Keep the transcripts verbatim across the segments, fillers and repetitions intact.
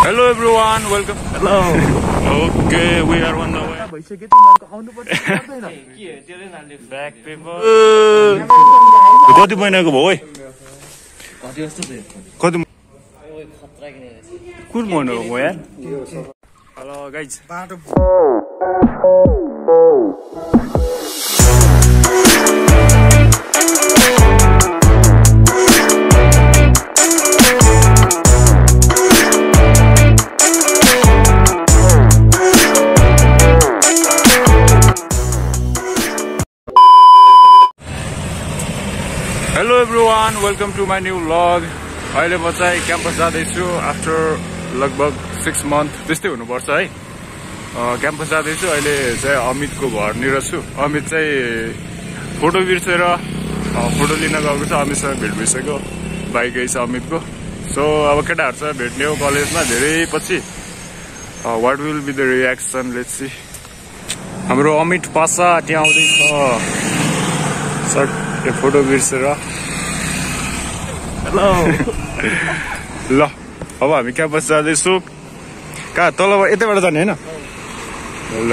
Hello everyone, welcome. Hello. Okay, we are on the way. Back paper. कति महिनाको भयो ओइ? कति जस्तो थियो? कति ओइ खतरा किन कुन महिनाको भयो यार? Hello guys. बाटो Hello everyone, welcome to my new vlog. अहिले म चाहिँ क्याम्पस जाँदैछु आफ्टर लगभग सिक्स मन्थ त्यस्तै हुनुपर्छ है. क्याम्पस जाँदैछु. अहिले चाहिँ अमितको घरनिर छु. अमित चाहिँ फोटो बिर्सेर फोटो लिन गएको छ. अमितसँग भेट भइसक्यो. बाइक गएछ अमितको. सो अब केटाहरूसँग भेट्ने हो कलेजमा धेरै पछि. What will be the reaction, let's see. हाम्रो अमित पासा त्यहाँ आउँदैछ. सर फोटो बिर्सेर. हेलो. ल अब हामी क्याम्पस जाँदैछु. कहाँ तल यतैबाट जाने होइन? ल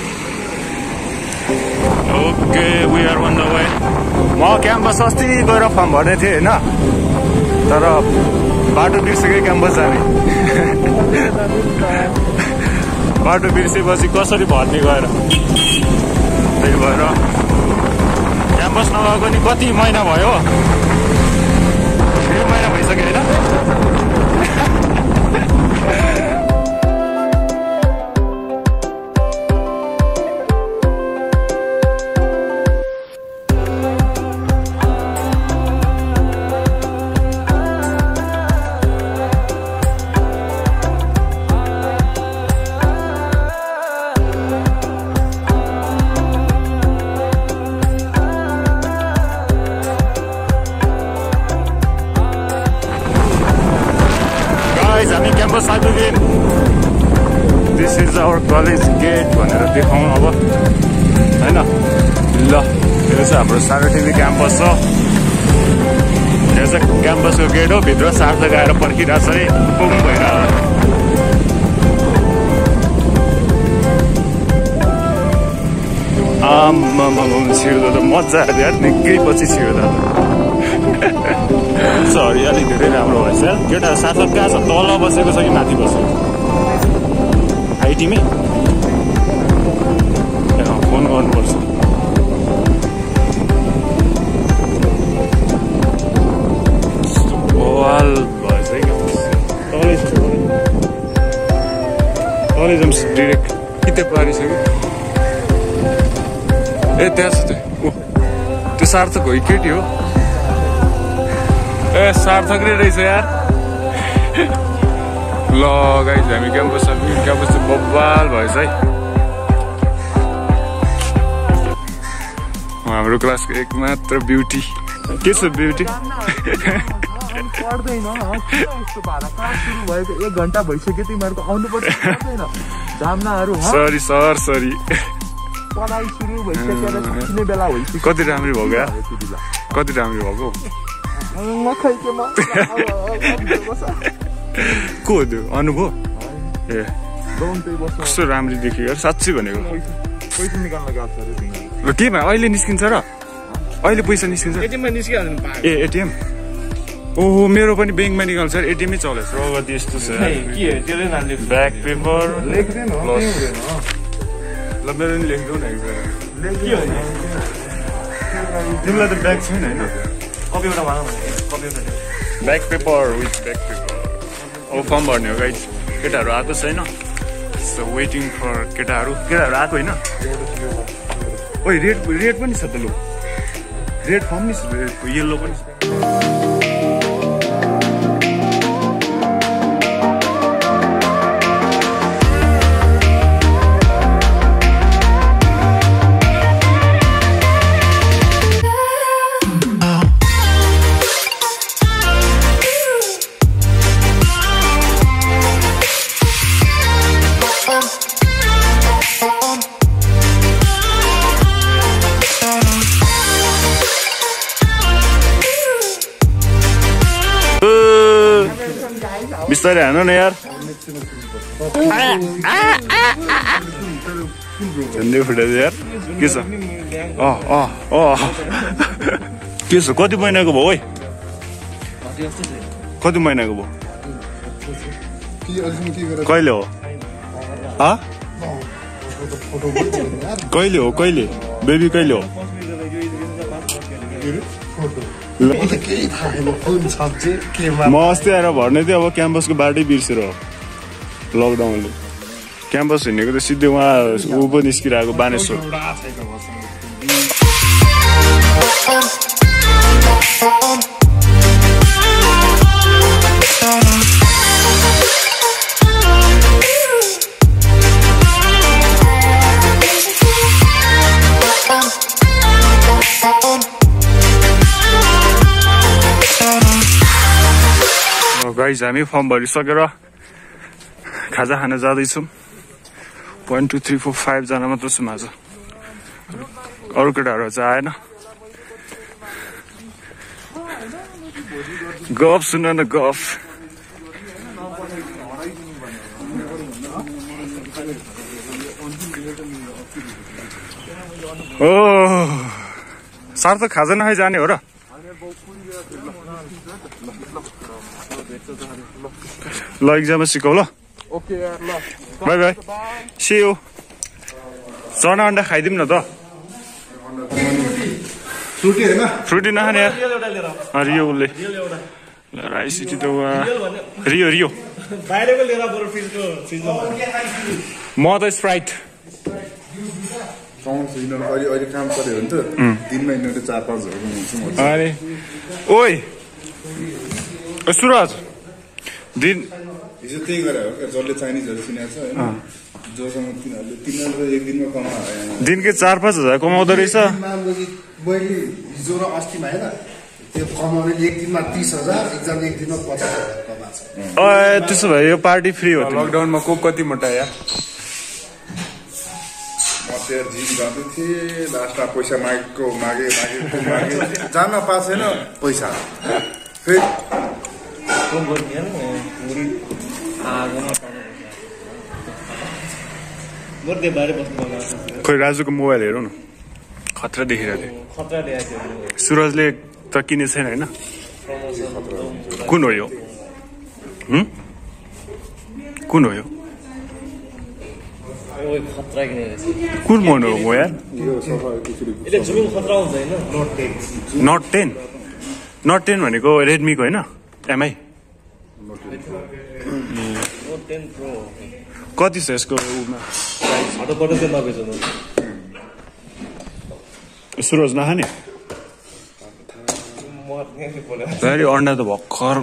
okay, we are on the way. म क्याम्पस अस्ति गएर फर्म भर्ने थिएँ होइन, तर बाटो बिर्सेकै क्याम्पस जाने. बाटो बिर्सेपछि कसरी भर्ने गएर, त्यही भएर क्याम्पस नगएको नि कति महिना भयो. एक महिना भइसक्यो होइन. हामी क्याम्पस आइपुग्यौँ. This is our college gate भनेर देखाउँ अब होइन. ल यो चाहिँ हाम्रो सार्वजनिक क्याम्पस छ. यो चाहिँ क्याम्पसको गेट हो. भित्र सार्थक आएर पर्खिरहेको छ है. पुम भएर आम्मा छिर्दो त मजा आयो यार. निकै पछि छिर्दा हरियाली धेरै राम्रो भएछ. केटा सार्थक कहाँ छ? तल बसेको छ कि माथि बसेको? आइटीमै फोन गर्नुपर्छ. बवाल भएछ है. तलै छ तलै जाउँ डिरेक्ट. कितै पारिसक्यो. ए त्यहाँ छ त्यो. ओ त्यो सार्थक हो कि केटी हो? ए सार्थक नै रहेछ यार. ल गाइज हामी क्याम्पस क्याम्पस चाहिँ बब्बाल भएछ है. हाम्रो क्लासको एक मात्र ब्युटी. के छ ब्युटी? पढ्दैन यस्तो भाडा क्लास सुरु भएको एक घन्टा भइसक्यो. तिमीहरूको आउनुपर्छ. जामनाहरू सरी सर सरी. पढाइ सुरु भइसकेर छुट्ने बेला भइसक्यो. कति राम्रो भएको यार. कति राम्रो भएको. को हो त्यो? अनुभव ए कस्तो राम्ररी देखियो यार. साँच्ची भनेको. पैसा निकाल्न गएको छ रे तिमी. ल के भयो अहिले निस्किन्छ र? अहिले पैसा निस्किन्छ? एटिएममा निस्किहाल्नु पाए. ए एटिएम. ओहो मेरो पनि ब्याङ्कमा निकाल्छ. एटिएमै चलेछ. प्रगति यस्तो छ. के त्यसले नामले ब्याक पेपर लेख्दैन हो. ल मेरो नि लेख्दौ न एकजना. के हो तिमीलाई त ब्याग छैन होइन? कपी एउटा माग न. कपी एउटा. Back paper with back paper. अब फर्म भर्ने हो गाइज. केटाहरू आएको छैन. सो वेटिङ फर केटाहरू. केटाहरू आएको होइन? ओइ रेड रेड पनि छ त. लु रेड फर्म नि छ. येल्लो पनि छ. बिस्तारै हान न यार. झन्डै फुटेछ यार के छ अँ अँ अँ के छ कति महिनाको भयो है कति महिनाको भयो कहिले हो कहिले हो कहिले बेबी कहिले हो म अस्ति आएर भर्ने थिएँ अब क्याम्पसको बाटै बिर्सेर हो लकडाउनले क्याम्पस हिँडेको त सिधै उहाँ ऊ पो निस्किरहेको बानेश्वर गाइज हामी फर्म भरिसकेर खाजा खान जाँदैछौँ वान टू थ्री फोर फाइभजना मात्र छौँ आज अरू केटाहरू चाहिँ आएन गफ सुन न गफ ओ सार्थक खाजा नखाइ जाने हो र ल इक्जाममा सिकाउ ल बाई बाई सी यू चना अन्डा खाइदिउँ न त फ्रुटी नखाने यार रियो उसले राइस सिटी त रियो रियो म त स्प्राइट अरे ओइ सुरज दिन हिजो त्यही गरेर हो क्या जसले चाइनिजहरू किनेको छ होइन जोसँग तिनीहरूले तिनीहरूले एक दिनमा कमाएर दिनकै चार पाँच हजार कमाउँदो रहेछ मैले हिजो र अस्तिमा होइन त्यो कमाउने एक दिनमा तिस हजार एकजना एक दिनमा पचास हजार कमाएको छ त्यसो भए यो पार्टी फ्री हो लकडाउनमा को कति मोटा यार म त्यहाँ जिम गर्दै थिएँ लास्टमा पैसा मागेको मागे मागेको मागे जान पाएको छैन पैसा फेरि खोइ राजुको मोबाइल हेरौँ न खतरा देखिरहेको थियो सुरजले त किने छैन होइन कुन हो यो कुन हो यो कुन मन हो म यार नट टेन नट टेन भनेको रेडमीको होइन एमआई कति छ यसको सुरज नखाने अन्डा त भर्खर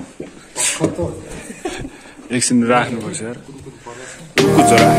एकछिन राख्नुपर्छ यार कुचरा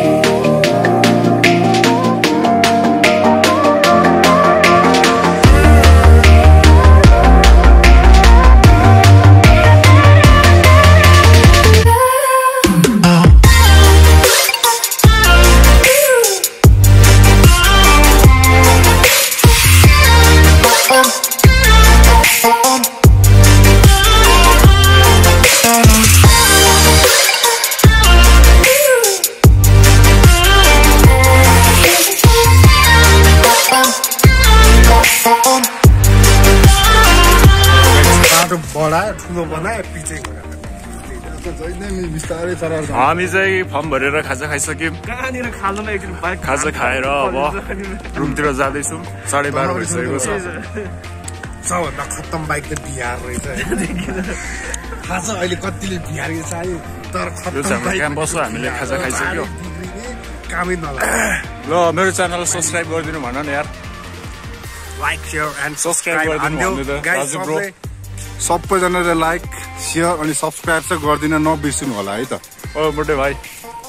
हामी चाहिँ फर्म भरेर खाजा खाइसक्यौँ खाजा खाएर अब रुमतिर जाँदैछौँ साढे बाह्र भइसकेको छ सबभन्दा खत्तम बाइक त बिहार रहेछ खाजा अहिले कतिले बिहार चाहियो तर क्याम्पस हो हामीले खाजा खाइसक्यो कामै नलाग्यो ल मेरो च्यानललाई सब्सक्राइब गरिदिनु भन न यार लाइक सेयर एन्ड सब्सक्राइब गरिदिनु दाजु ब्रो सबैजनाले लाइक सेयर अनि सब्सक्राइब चाहिँ गरिदिन नबिर्सिनु होला है त ओ बर्थडे भाइ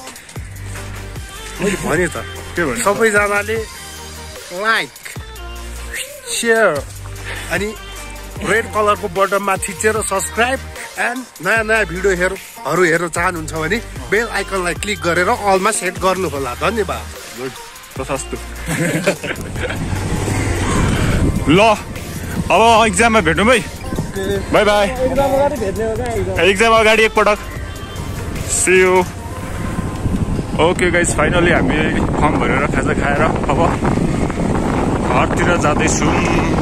मैले भने त के भन्नु सबैजनाले लाइक सेयर अनि रेड कलरको बटनमा थिचेर सब्सक्राइब एन्ड नयाँ नयाँ भिडियोहरू हेर्न चाहनुहुन्छ भने बेल आइकनलाई क्लिक गरेर अलमा सेट गर्नु होला धन्यवाद तथास्तु ल अब इक्जाममा भेटौँ है बाई बाई इक्जाम अगाडि एकपटक See you. Okay guys finally हामी फर्म भरेर खाजा खाएर अब घरतिर जाँदैछौँ